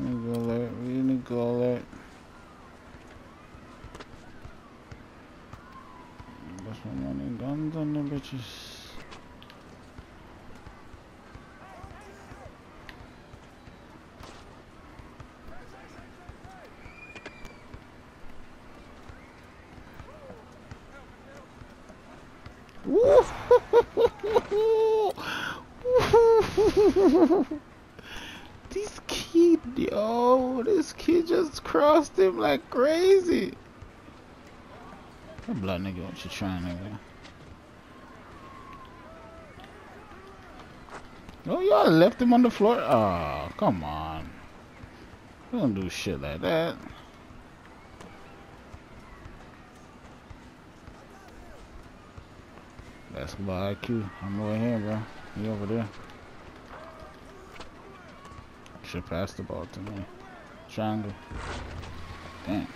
We need to go alert. Got some money guns on them bitches. This kid just crossed him like crazy. That blood nigga, what you trying, nigga? Oh, y'all left him on the floor? Oh, come on. You don't do shit like that. Basketball IQ. I'm over here, bro. You over there. Should pass the ball to me. Triangle. Damn.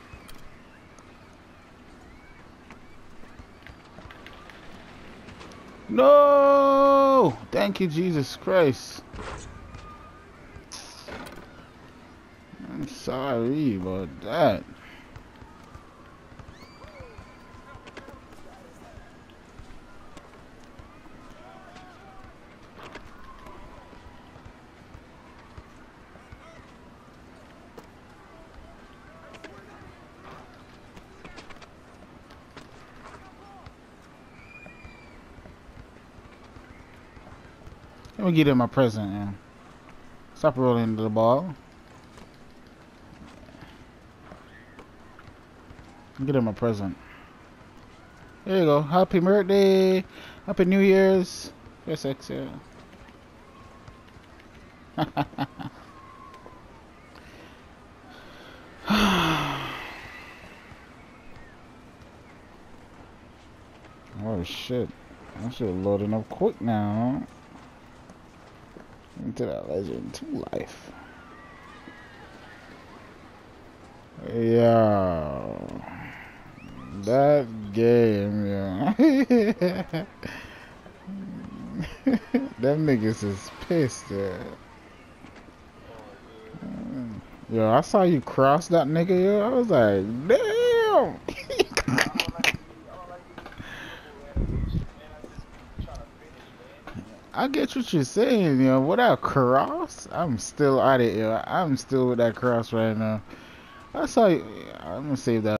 No! Thank you, Jesus Christ. I'm sorry about that. Let me get in my present, man. Stop rolling into the ball. Get in my present. There you go. Happy birthday. Happy New Year's. Yes, exhale. Oh shit. I should have loaded up quick now. Into that Legend 2 life. Yeah. That game, yeah. Them niggas is pissed, yeah. Yo, I saw you cross that nigga, yo. I was like, damn. I get what you're saying, yo. Without cross, I'm still at it, yo. I'm still with that cross right now. I saw you. I'm gonna save that.